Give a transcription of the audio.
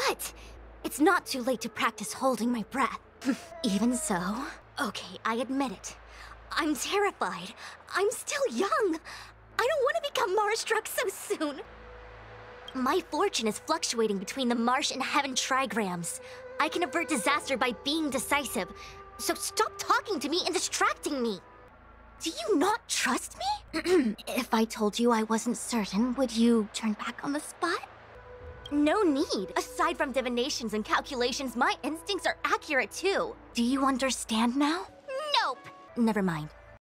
What? It's not too late to practice holding my breath. Even so, okay, I admit it. I'm terrified. I'm still young. I don't want to become Mars-struck so soon. My fortune is fluctuating between the Marsh and Heaven trigrams. I can avert disaster by being decisive. So stop talking to me and distracting me. Do you not trust me? If I told you I wasn't certain, would you turn back on the spot? No need. Aside from divinations and calculations, my instincts are accurate too. Do you understand now? Nope. Never mind.